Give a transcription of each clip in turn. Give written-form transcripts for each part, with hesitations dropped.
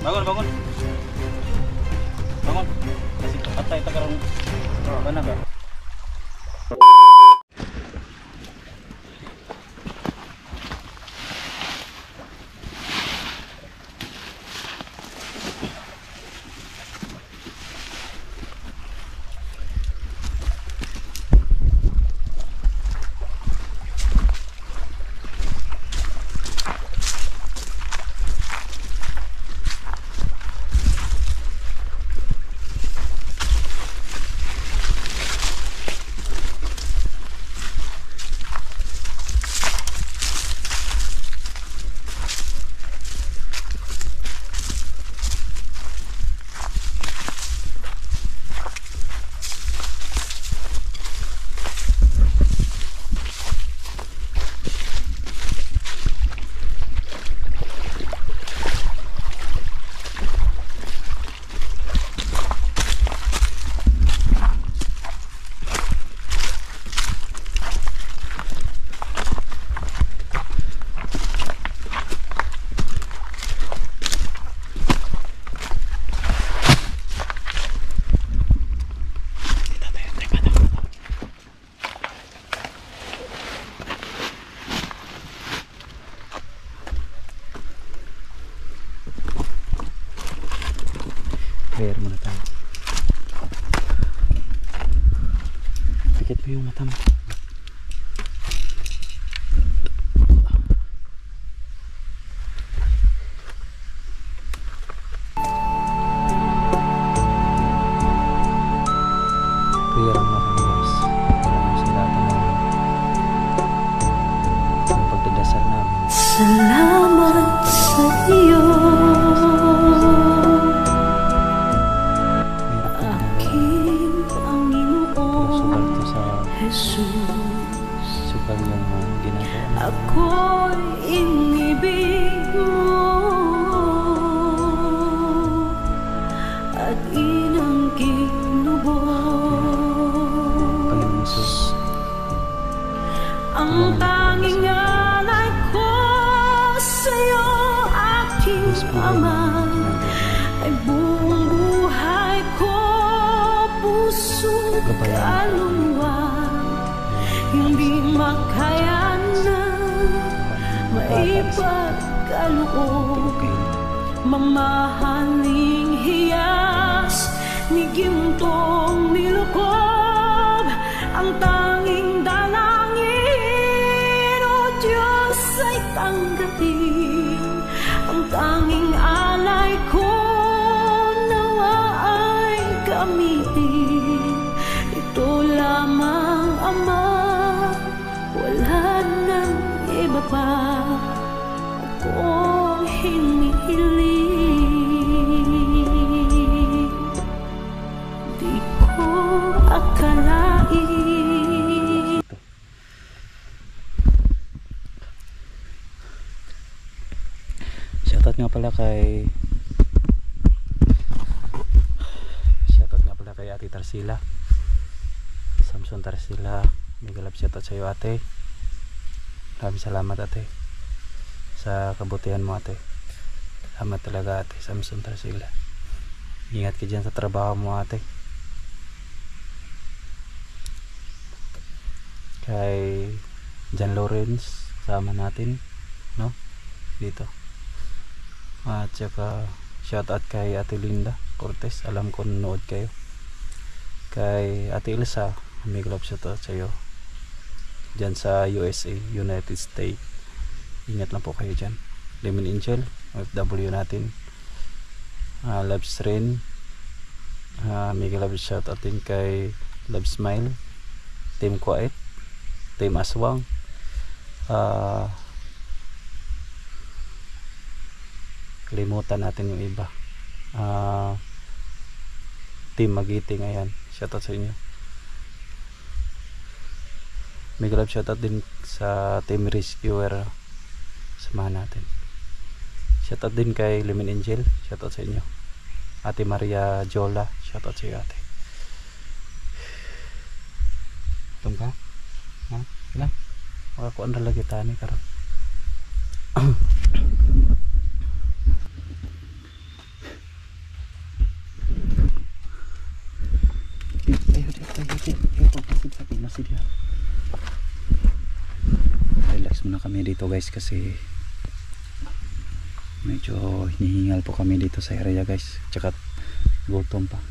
Bangun, bangun. Bangun. Kasi patay tagarong mana ka? Prayer muna tayo. Pikit mo yung mata mo. Prayer muna tayo guys. Salamat sa lahat ng pagdadasal namin. Salamat sa iyo. Subal yung ginagawa. Ako'y inibig mo at inang kinubog. Panginoon Jesus, ang tanging alay ko sa'yo, aking Ama, ay buong buhay ko, puso't kaluluwa. Hindi makayanan, maipagkaloob, mamahaling hiyas ni gintong nilukob. Ang tanging dalangin, O Diyos, ay tanggapin. Ang tanging alay ko, nawa ay gamitin. Ito lamang, Ama, wala nang iba pa akong hinihiling. Di ko akalain. Shoutout nga pala kay Ate Tarsila, Samson Tarsila. Mega love shoutout sa iyo, ate. Maraming salamat, ate, sa kabutihan mo, ate. Salamat talaga, ate Samson Tarsila. Ingat ka dyan sa trabaho mo, ate. Kay John Lawrence, kasama natin, no? Dito. At saka shoutout kay Ate Linda Cortez. Alam ko nanood kayo. Kay Ate Elsa, mega love shoutout sa iyo dyan sa USA, United States. Ingat lang po kayo dyan. Lemon Angel, OFW natin. Love Strain, mega love shoutout din kay Love Smile, Team Quiet, Team Aswang, kalimutan natin yung iba, Team Magiting. Ayan, shoutout sa inyo. Mega love shoutout din sa Team Rescuer, samahan natin. Shoutout din kay Lemon Angel, shoutout sa inyo. Ate Maria Jola, shoutout sa iyo, ate. Tum ka? Ha? Kailan? Makakuan na lagi tani karon. si dia. Relax muna kami dito guys kasi medyo hinihingal po kami dito sa area guys, tsaka gutom pa.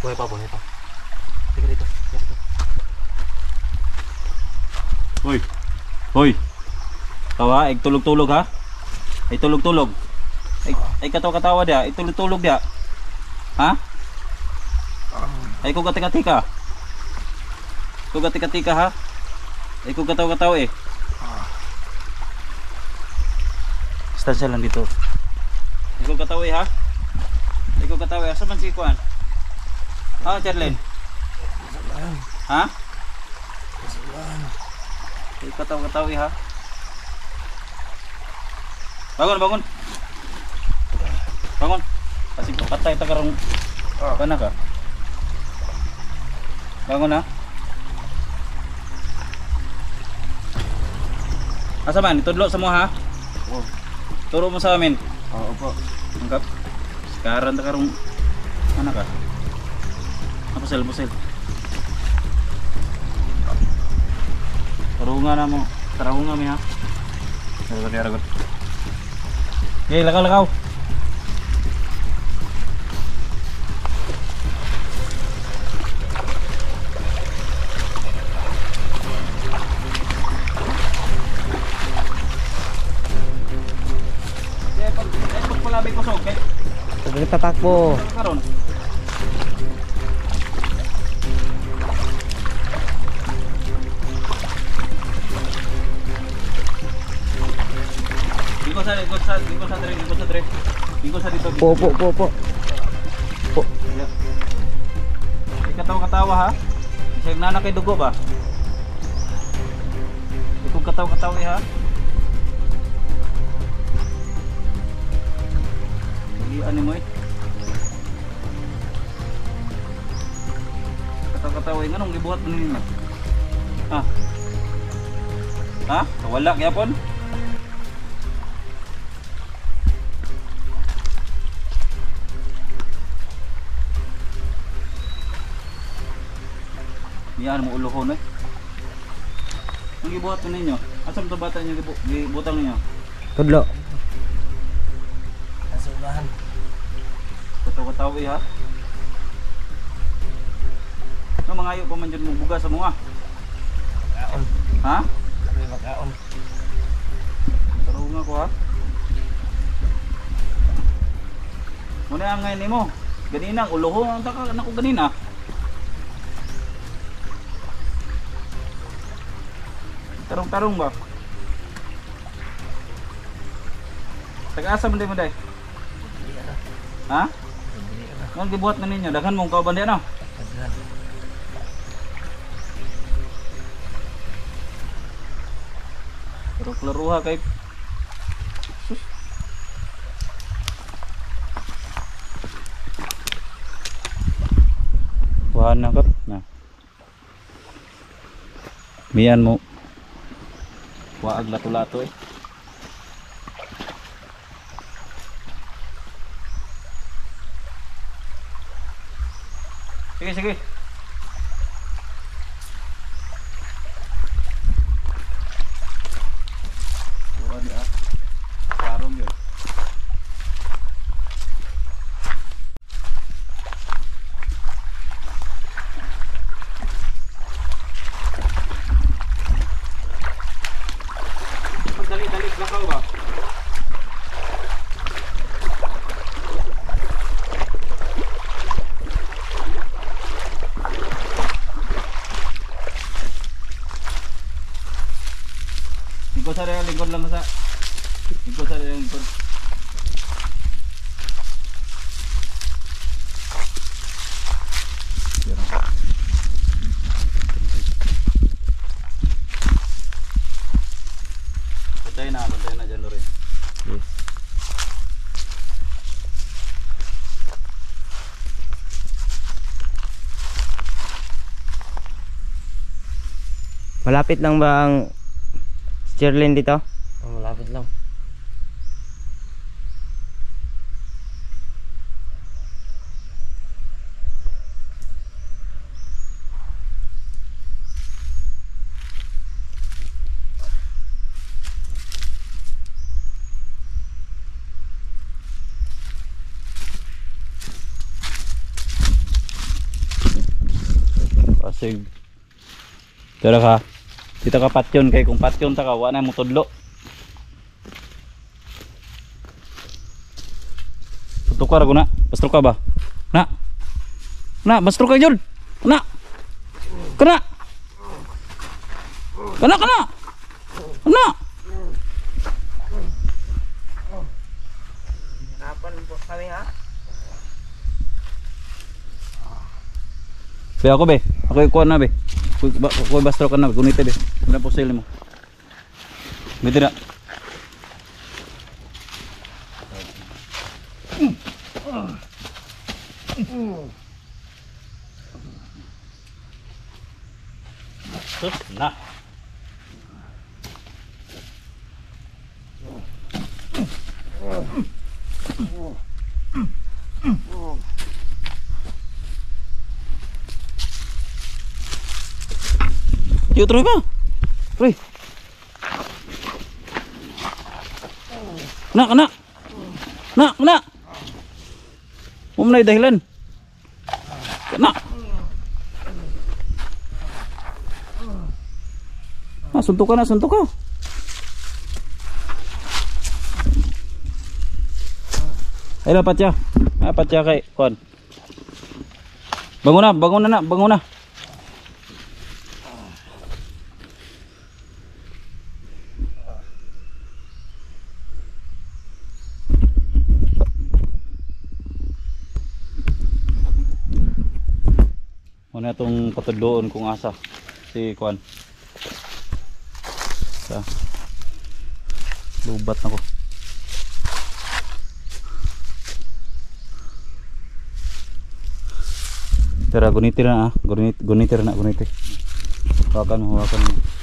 Buhay pa, buhay pa. Teka dito, teka dito. Hoy! Hoy! Tawa, ay tulog-tulog ha? Ay tulog-tulog. Ay katawa-katawa dia, ay tulog-tulog dia. Ha? Ay kung katika-tika. Kung katika-tika ha? Ay kung katawa-katawa eh. Stansya lang dito. Ay kung katawa eh ha? Ay kung katawa eh. Asa man si Kuan? Ah, Charlene. Ha? Ay katawa-katawa eh ha? Bangun, bangun. Bangun. Kasi patay ta karong kana ka. Bangun ha. Asa man itudlo sa mo ha? Oo. Turo mo sa amin. Oo po. Angkap. Sekarang ta karong kana ka. Apa sel busel. Tarungan na mo. Tarungan mi ha. Ragot. Okay, lakaw-lakaw. Pagpalabay ko sa okay. Pagkali tatakbo. Karon. Ikaw sa dito. Po. Katawa-katawa ha? Isang nanak kay dugo ba? Ikaw katawa-katawa ha? Ano mo eh? Katawa-katawa nga nung libuhat mo nila. Ha? Ha? Wala kaya pon? Yan mo uluhon eh. Ang gibuhat mo ninyo. Asam to bata niyo gibutang niyo? Tudlo. Asubahan. Katawa-katawa ha? No mangayo pa man dyan mong buga sa mga. Kaon. Ha? Kami makaon. Tarunga ko ha? Muna ang ngayon mo. Ganina, uluhon ang taka na ko ganina. Tarong-tarong ba? Taga-asa man din mo day? Ha? Nang gibuhat na ninyo, daghan mong kauban din ano? Pero klaruha kay sus. Wahan na kap na. Miyan mo. Waag lato-lato eh. Sige. Bukan ya. Sarong yun. Dali, lakaw ba? Lingkod lang sa lingkod sa lingkod. Patay na dyan rin. Yes. Malapit lang ba ang Sterling dito? Oh, malapit lang. sig. Tara ka. Dito ka patyon kay kung patyon ta ka wa na mo tudlo. Tutukar ko na. Bastro ka ba? Na. Na, bastro ka jud. Na. Kana. Kana kana. Kana. Kapan po kami ha? Be ako be. Ako ikuan na be. Ako bastro ka na be. Gunite be. Muna po sila mo. Bito na. Sus na. Yuk terus ba? Terus. Kena. Kena. Mau mulai dahilan. Kena. Suntuk ka. Ay dapat ya. Dapat ya kay kon. Bangun na. Muna itong patudloon kung asa si Kwan. Lubat na ko. Tara, guniti na. Guniti. Hawakan mo.